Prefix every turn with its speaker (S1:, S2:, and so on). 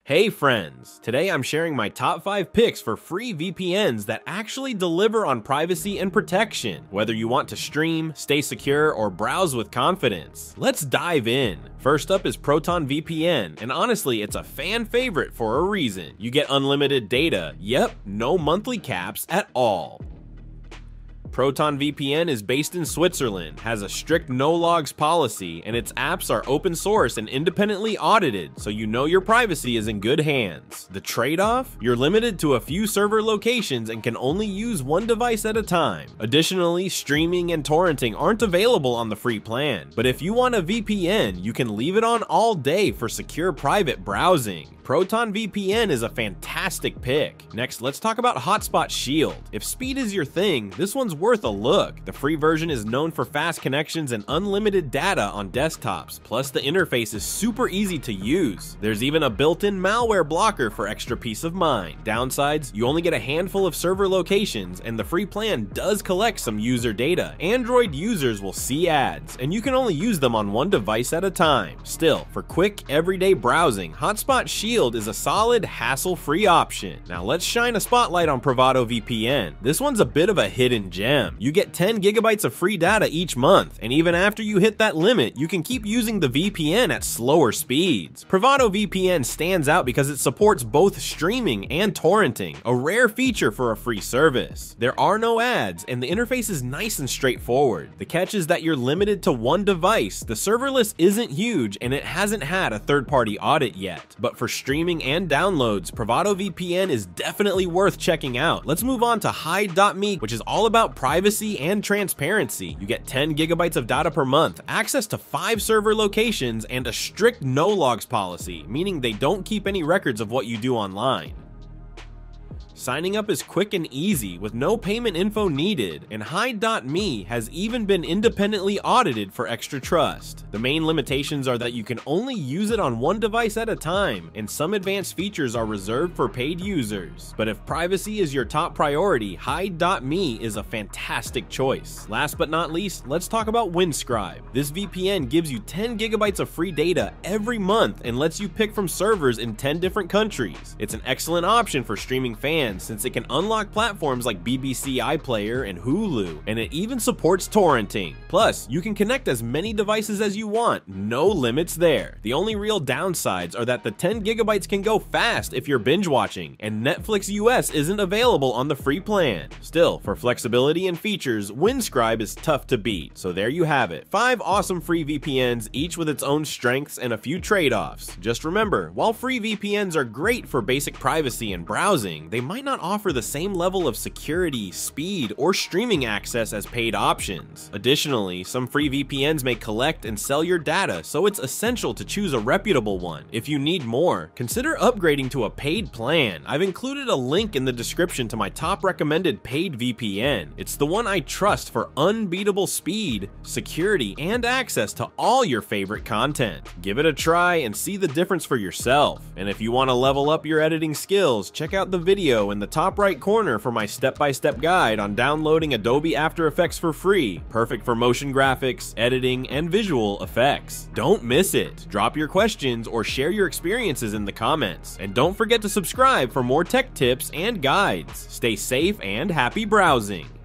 S1: Hey friends! Today I'm sharing my top 5 picks for free VPNs that actually deliver on privacy and protection, whether you want to stream, stay secure, or browse with confidence. Let's dive in. First up is Proton VPN, and honestly, it's a fan favorite for a reason. You get unlimited data, yep, no monthly caps at all. Proton VPN is based in Switzerland, has a strict no-logs policy, and its apps are open source and independently audited, so you know your privacy is in good hands. The trade-off? You're limited to a few server locations and can only use one device at a time. Additionally, streaming and torrenting aren't available on the free plan, but if you want a VPN, you can leave it on all day for secure private browsing. Proton VPN is a fantastic pick. Next, let's talk about Hotspot Shield. If speed is your thing, this one's worth a look. The free version is known for fast connections and unlimited data on desktops, plus the interface is super easy to use. There's even a built-in malware blocker for extra peace of mind. Downsides, you only get a handful of server locations, and the free plan does collect some user data. Android users will see ads, and you can only use them on one device at a time. Still, for quick, everyday browsing, Hotspot Shield is a solid, hassle-free option. Now let's shine a spotlight on Bravado VPN. This one's a bit of a hidden gem. You get 10 gigabytes of free data each month, and even after you hit that limit, you can keep using the VPN at slower speeds. Bravado VPN stands out because it supports both streaming and torrenting, a rare feature for a free service. There are no ads, and the interface is nice and straightforward. The catch is that you're limited to one device. The server list isn't huge, and it hasn't had a third-party audit yet, but for streaming and downloads, Bravado VPN is definitely worth checking out. Let's move on to Hide.me, which is all about privacy and transparency. You get 10 gigabytes of data per month, access to 5 server locations, and a strict no-logs policy, meaning they don't keep any records of what you do online. Signing up is quick and easy with no payment info needed, and Hide.me has even been independently audited for extra trust. The main limitations are that you can only use it on one device at a time, and some advanced features are reserved for paid users. But if privacy is your top priority, Hide.me is a fantastic choice. Last but not least, let's talk about Windscribe. This VPN gives you 10 gigabytes of free data every month and lets you pick from servers in 10 different countries. It's an excellent option for streaming fans since it can unlock platforms like BBC iPlayer and Hulu, and it even supports torrenting. Plus, you can connect as many devices as you want, no limits there. The only real downsides are that the 10 gigabytes can go fast if you're binge watching, and Netflix US isn't available on the free plan. Still, for flexibility and features, Windscribe is tough to beat, so there you have it. 5 awesome free VPNs, each with its own strengths and a few trade-offs. Just remember, while free VPNs are great for basic privacy and browsing, they might not offer the same level of security, speed, or streaming access as paid options. Additionally, some free VPNs may collect and sell your data, so it's essential to choose a reputable one. If you need more, consider upgrading to a paid plan. I've included a link in the description to my top recommended paid VPN. It's the one I trust for unbeatable speed, security, and access to all your favorite content. Give it a try and see the difference for yourself. And if you want to level up your editing skills, check out the video in the top right corner for my step-by-step guide on downloading Adobe After Effects for free, perfect for motion graphics, editing, and visual effects. Don't miss it. Drop your questions or share your experiences in the comments. And don't forget to subscribe for more tech tips and guides. Stay safe and happy browsing.